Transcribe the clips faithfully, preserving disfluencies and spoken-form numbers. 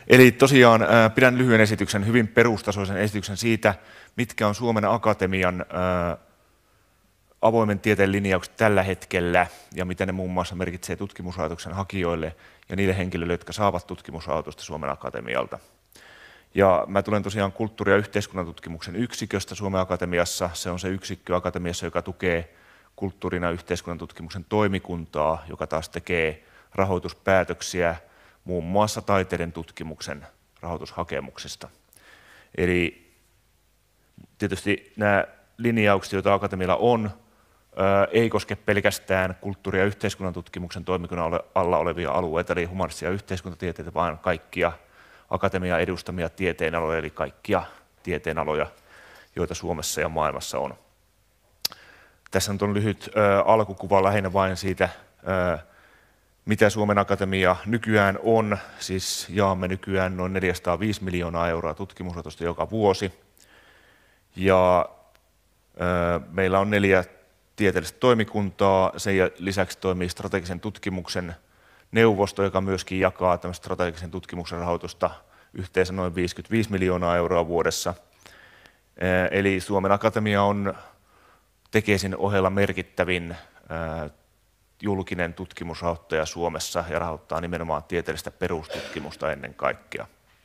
Eli tosiaan ää, pidän lyhyen esityksen, hyvin perustasoisen esityksen siitä, mitkä on Suomen Akatemian ää, avoimen tieteen linjaukset tällä hetkellä ja mitä ne muun muassa merkitsee tutkimusrahoituksen hakijoille ja niille henkilöille, jotka saavat tutkimusrahoitusta Suomen Akatemialta. Ja mä tulen tosiaan kulttuuri- ja yhteiskunnantutkimuksen yksiköstä Suomen Akatemiassa. Se on se yksikkö Akatemiassa, joka tukee kulttuurin ja yhteiskunnan tutkimuksen toimikuntaa, joka taas tekee rahoituspäätöksiä muun muassa taiteiden tutkimuksen rahoitushakemuksista. Eli tietysti nämä linjaukset, joita Akatemialla on, ei koske pelkästään kulttuuri- ja yhteiskunnan tutkimuksen toimikunnan alla olevia alueita, eli humanistisia yhteiskuntatieteitä, vaan kaikkia Akatemian edustamia tieteenaloja, eli kaikkia tieteenaloja, joita Suomessa ja maailmassa on. Tässä on lyhyt ä, alkukuva lähinnä vain siitä, ä, mitä Suomen Akatemia nykyään on. Siis jaamme nykyään noin neljäsataaviisi miljoonaa euroa tutkimusrahoitusta joka vuosi. Ja ä, meillä on neljä tieteellistä toimikuntaa. Sen lisäksi toimii strategisen tutkimuksen neuvosto, joka myöskin jakaa tämmöistä strategisen tutkimuksen rahoitusta yhteensä noin viisikymmentäviisi miljoonaa euroa vuodessa. Eli Suomen Akatemia on Tekesin ohella merkittävin julkinen tutkimusrahoittaja Suomessa ja rahoittaa nimenomaan tieteellistä perustutkimusta ennen kaikkea.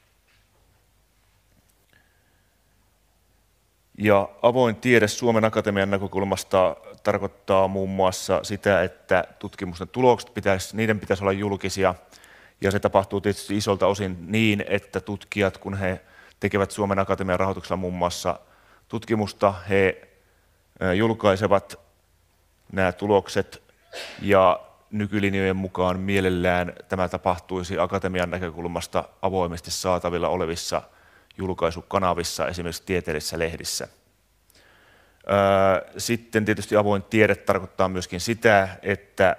Ja avoin tiede Suomen Akatemian näkökulmasta tarkoittaa muun muassa sitä, että tutkimusten tulokset pitäisi, niiden pitäisi olla julkisia. Ja se tapahtuu tietysti isolta osin niin, että tutkijat, kun he tekevät Suomen Akatemian rahoituksella muun muassa tutkimusta, he julkaisevat nämä tulokset ja nykylinjojen mukaan mielellään tämä tapahtuisi Akatemian näkökulmasta avoimesti saatavilla olevissa julkaisukanavissa, esimerkiksi tieteellisissä lehdissä. Sitten tietysti avoin tiede tarkoittaa myöskin sitä, että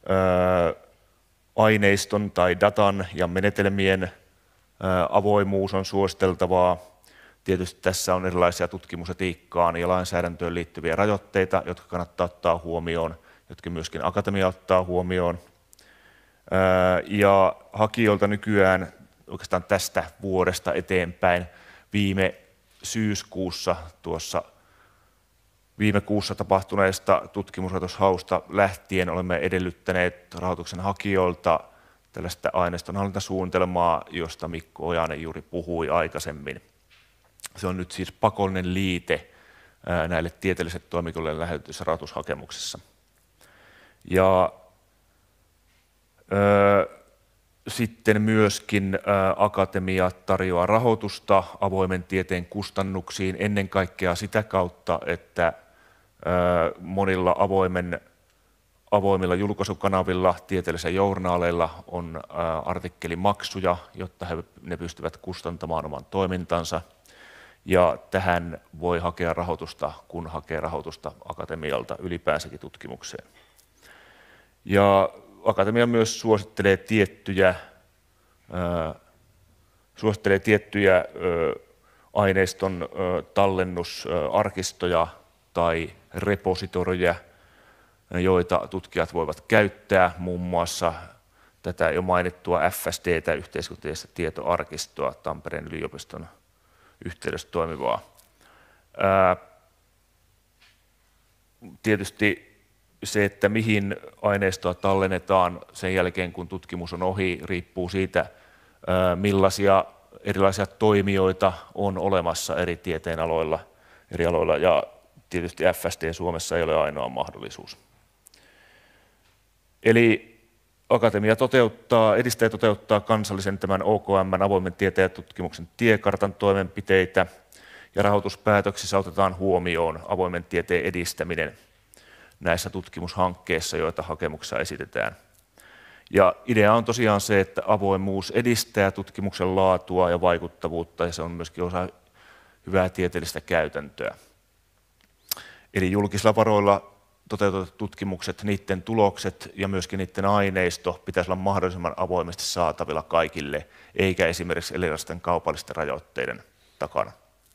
aineiston tai datan ja menetelmien avoimuus on suositeltavaa. Tietysti tässä on erilaisia tutkimusetiikkaan ja lainsäädäntöön liittyviä rajoitteita, jotka kannattaa ottaa huomioon, jotka myöskin Akatemia ottaa huomioon. Ja hakijoilta nykyään oikeastaan tästä vuodesta eteenpäin viime syyskuussa tuossa viime kuussa tapahtuneesta tutkimusrahoitushausta lähtien olemme edellyttäneet rahoituksen hakijoilta tällaista aineistonhallintasuunnitelmaa, josta Mikko Ojanen juuri puhui aikaisemmin. Se on nyt siis pakollinen liite näille tieteellisille toimikunnalle lähetetyissä rahoitushakemuksissa. Ja ö, sitten myöskin ö, Akatemia tarjoaa rahoitusta avoimen tieteen kustannuksiin ennen kaikkea sitä kautta, että ö, monilla avoimen, avoimilla julkaisukanavilla, tieteellisillä journaaleilla on ö, artikkelimaksuja, jotta he, ne pystyvät kustantamaan oman toimintansa. Ja tähän voi hakea rahoitusta, kun hakee rahoitusta Akatemialta ylipäänsäkin tutkimukseen. Ja Akatemia myös suosittelee tiettyjä, ää, suosittelee tiettyjä ää, aineiston ää, tallennusarkistoja tai repositoreja, joita tutkijat voivat käyttää, muun muassa tätä jo mainittua F S D:tä, yhteiskunnallista tietoarkistoa, Tampereen yliopiston yhteydessä toimivaa. Ää, tietysti se, että mihin aineistoa tallennetaan sen jälkeen, kun tutkimus on ohi, riippuu siitä, ää, millaisia erilaisia toimijoita on olemassa eri tieteenaloilla, eri aloilla, ja tietysti F S D Suomessa ei ole ainoa mahdollisuus. Eli Akatemia toteuttaa, edistää ja toteuttaa kansallisen tämän O K M:n avoimen tieteen ja tutkimuksen tiekartan toimenpiteitä, ja rahoituspäätöksissä otetaan huomioon avoimen tieteen edistäminen näissä tutkimushankkeissa, joita hakemuksessa esitetään. Ja idea on tosiaan se, että avoimuus edistää tutkimuksen laatua ja vaikuttavuutta, ja se on myöskin osa hyvää tieteellistä käytäntöä. Eli julkisilla varoilla toteutetut tutkimukset, niiden tulokset ja myöskin niiden aineisto pitäisi olla mahdollisimman avoimesti saatavilla kaikille, eikä esimerkiksi erilaisten kaupallisten rajoitteiden takana.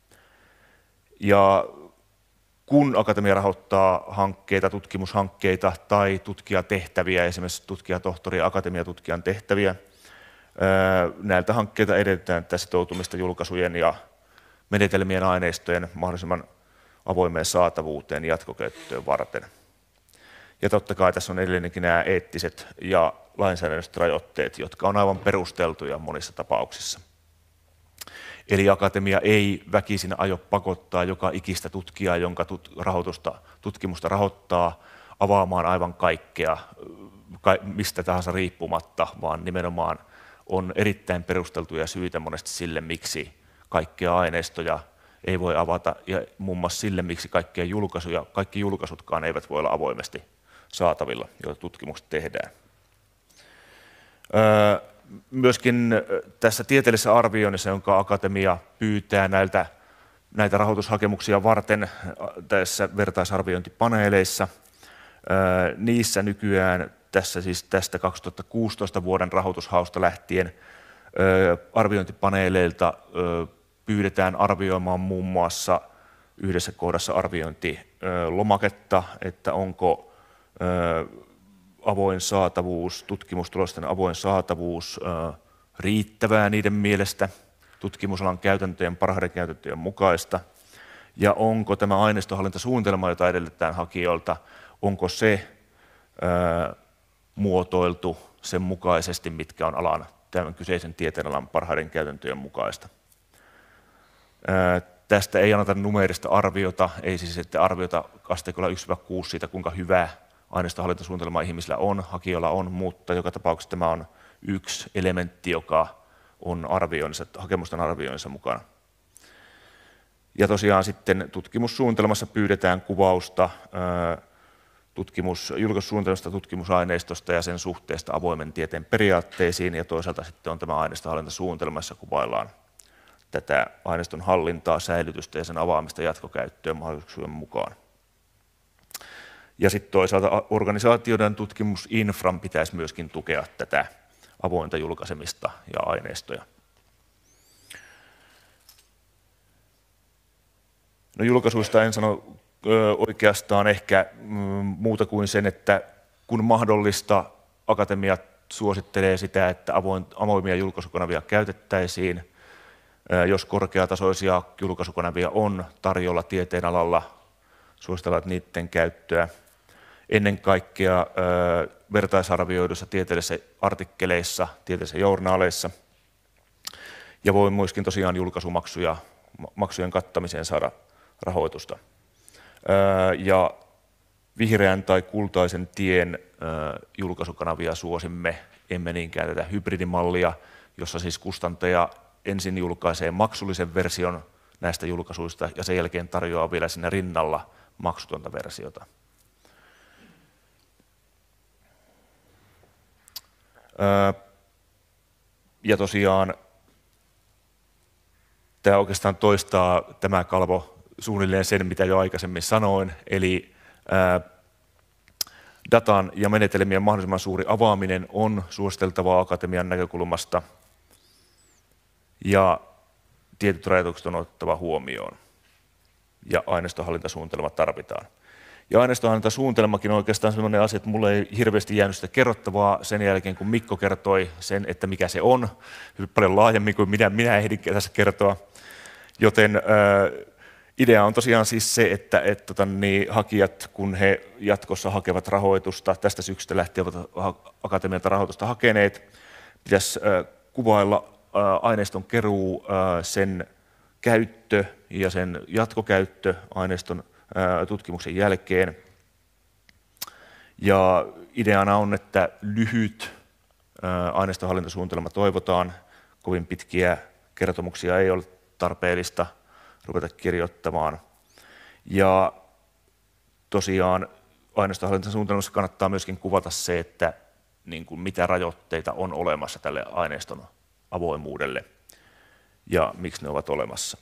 Ja kun Akatemia rahoittaa hankkeita, tutkimushankkeita tai tutkijatehtäviä, esimerkiksi tutkijatohtori- ja akatemiatutkijan tehtäviä, Näiltä hankkeilta edellytetään tätä sitoutumista julkaisujen ja menetelmien aineistojen mahdollisimman avoimeen saatavuuteen jatkokäyttöön varten. Ja totta kai tässä on edelleenkin nämä eettiset ja lainsäädännölliset rajoitteet, jotka on aivan perusteltuja monissa tapauksissa. Eli akatemia ei väkisin aio pakottaa joka ikistä tutkijaa, jonka tut- rahoitusta, tutkimusta rahoittaa, avaamaan aivan kaikkea, mistä tahansa riippumatta, vaan nimenomaan on erittäin perusteltuja syitä monesti sille, miksi kaikkia aineistoja ei voi avata, ja muun muassa sille, miksi kaikkia julkaisuja, kaikki julkaisutkaan eivät voi olla avoimesti saatavilla, joita tutkimukset tehdään. Myöskin tässä tieteellisessä arvioinnissa, jonka akatemia pyytää näiltä, näitä rahoitushakemuksia varten tässä vertaisarviointipaneeleissa, niissä nykyään tässä siis tästä kaksituhattakuusitoista vuoden rahoitushausta lähtien arviointipaneeleilta pyydetään arvioimaan muun muassa yhdessä kohdassa arviointilomaketta, että onko avoin saatavuus, tutkimustulosten avoin saatavuus riittävää niiden mielestä, tutkimusalan käytäntöjen parhaiden käytäntöjen mukaista, ja onko tämä aineistohallintasuunnitelma, jota edellytetään hakijoilta, onko se ää, muotoiltu sen mukaisesti, mitkä on alan, tämän kyseisen tieteenalan parhaiden käytäntöjen mukaista. Ää, tästä ei anneta numeerista arviota, ei siis että arviota asteikolla yksi kuusi siitä, kuinka hyvä aineistohallintasuunnitelma ihmisillä on, hakijoilla on, mutta joka tapauksessa tämä on yksi elementti, joka on arvioinnissa, hakemusten arvioinnissa mukana. Ja tosiaan sitten tutkimussuunnitelmassa pyydetään kuvausta tutkimus, julkaisusuunnitelmasta, tutkimusaineistosta ja sen suhteesta avoimen tieteen periaatteisiin, ja toisaalta sitten on tämä aineistohallintasuunnitelma, jossa kuvaillaan tätä aineiston hallintaa, säilytystä ja sen avaamista jatkokäyttöön mahdollisuuksien mukaan. Ja sitten toisaalta organisaatioiden tutkimusinfran pitäisi myöskin tukea tätä avointa julkaisemista ja aineistoja. No, julkaisuista en sano ö, oikeastaan ehkä mm, muuta kuin sen, että kun mahdollista, akatemia suosittelee sitä, että avoin, avoimia julkaisukanavia käytettäisiin. Ö, jos korkeatasoisia julkaisukanavia on tarjolla tieteenalalla, suositellaan niiden käyttöä. Ennen kaikkea ö, vertaisarvioiduissa tieteellisissä artikkeleissa, tieteellisissä journaaleissa. Ja voi myöskin tosiaan julkaisumaksuja, maksujen kattamiseen saada rahoitusta. Ö, ja vihreän tai kultaisen tien ö, julkaisukanavia suosimme, emme niinkään tätä hybridimallia, jossa siis kustantaja ensin julkaisee maksullisen version näistä julkaisuista ja sen jälkeen tarjoaa vielä siinä rinnalla maksutonta versiota. Ja tosiaan tämä oikeastaan toistaa tämä kalvo suunnilleen sen, mitä jo aikaisemmin sanoin, eli datan ja menetelmien mahdollisimman suuri avaaminen on suositeltavaa akatemian näkökulmasta, ja tietyt rajoitukset on otettava huomioon, ja aineistohallintasuunnitelma tarvitaan. Ja aineistohallintasuunnitelmakin on oikeastaan sellainen asia, että minulle ei hirveästi jäänyt sitä kerrottavaa sen jälkeen, kun Mikko kertoi sen, että mikä se on, hyvin paljon laajemmin kuin minä, minä ehdin tässä kertoa. Joten äh, idea on tosiaan siis se, että et, tota, niin, hakijat, kun he jatkossa hakevat rahoitusta, tästä syksystä lähtien ovat akatemialta rahoitusta hakeneet, pitäisi äh, kuvailla äh, aineiston keruu, äh, sen käyttö ja sen jatkokäyttö aineiston tutkimuksen jälkeen. Ja ideana on, että lyhyt aineistohallintasuunnitelma toivotaan. Kovin pitkiä kertomuksia ei ole tarpeellista ruveta kirjoittamaan. Ja tosiaan aineistohallintasuunnitelmassa kannattaa myöskin kuvata se, että niin kuin mitä rajoitteita on olemassa tälle aineiston avoimuudelle ja miksi ne ovat olemassa.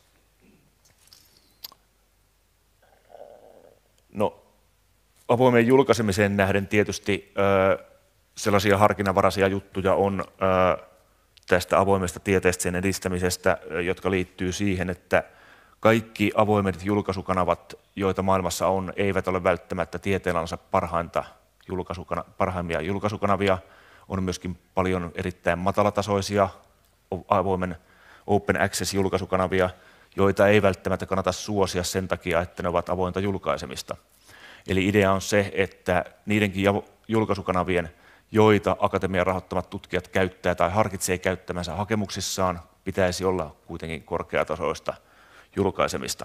No, avoimeen julkaisemiseen nähden tietysti ö, sellaisia harkinnanvaraisia juttuja on ö, tästä avoimesta tieteestä sen edistämisestä, ö, jotka liittyy siihen, että kaikki avoimet julkaisukanavat, joita maailmassa on, eivät ole välttämättä tieteenalansa parhainta julkaisukana, parhaimmia julkaisukanavia. On myöskin paljon erittäin matalatasoisia avoimen open access-julkaisukanavia, joita ei välttämättä kannata suosia sen takia, että ne ovat avointa julkaisemista. Eli idea on se, että niidenkin julkaisukanavien, joita akatemian rahoittamat tutkijat käyttää tai harkitsee käyttämänsä hakemuksissaan, pitäisi olla kuitenkin korkeatasoista julkaisemista.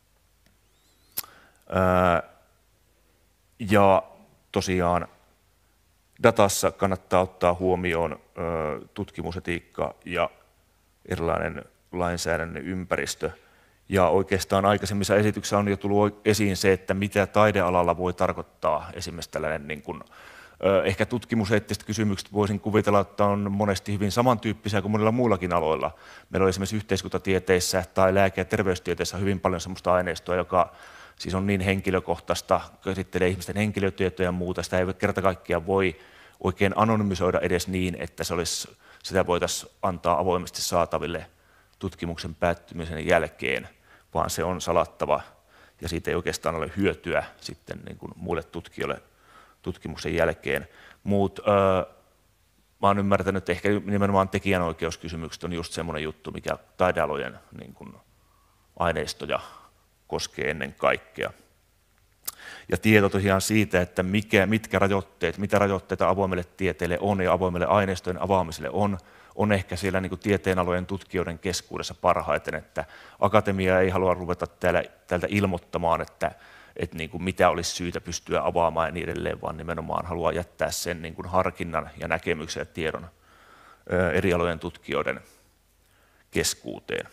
Ja tosiaan datassa kannattaa ottaa huomioon tutkimusetiikka ja erilainen lainsäädännön ympäristö. Ja oikeastaan aikaisemmissa esityksissä on jo tullut esiin se, että mitä taidealalla voi tarkoittaa esimerkiksi tällainen, niin kuin, ehkä tutkimuseettiset kysymykset voisin kuvitella, että on monesti hyvin samantyyppisiä kuin monilla muillakin aloilla. Meillä on esimerkiksi yhteiskuntatieteissä tai lääke- ja terveystieteissä hyvin paljon sellaista aineistoa, joka siis on niin henkilökohtaista, käsittelee ihmisten henkilötietoja ja muuta, sitä ei kerta kaikkiaan voi oikein anonymisoida edes niin, että se olisi, sitä voitaisiin antaa avoimesti saataville tutkimuksen päättymisen jälkeen, vaan se on salattava ja siitä ei oikeastaan ole hyötyä sitten niin kuin muille tutkijoille tutkimuksen jälkeen. Mutta öö, mä oon ymmärtänyt, että ehkä nimenomaan tekijänoikeuskysymykset on just semmoinen juttu, mikä taidealojen niin kuin aineistoja koskee ennen kaikkea. Ja tieto tosiaan siitä, että mikä, mitkä rajoitteet, mitä rajoitteita avoimelle tieteelle on ja avoimelle aineistojen avaamiselle on, on ehkä siellä niin kuin tieteenalojen tutkijoiden keskuudessa parhaiten, että akatemia ei halua ruveta täällä, täältä ilmoittamaan, että, että niin kuin mitä olisi syytä pystyä avaamaan ja niin edelleen, vaan nimenomaan haluaa jättää sen niin kuin harkinnan ja näkemyksen ja tiedon ö, eri alojen tutkijoiden keskuuteen.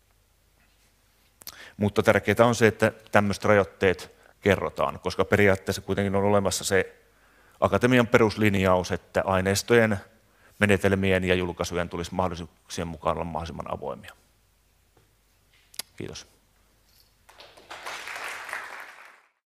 Mutta tärkeää on se, että tämmöiset rajoitteet kerrotaan, koska periaatteessa kuitenkin on olemassa se akatemian peruslinjaus, että aineistojen, menetelmien ja julkaisujen tulisi mahdollisuuksien mukaan olla mahdollisimman avoimia. Kiitos.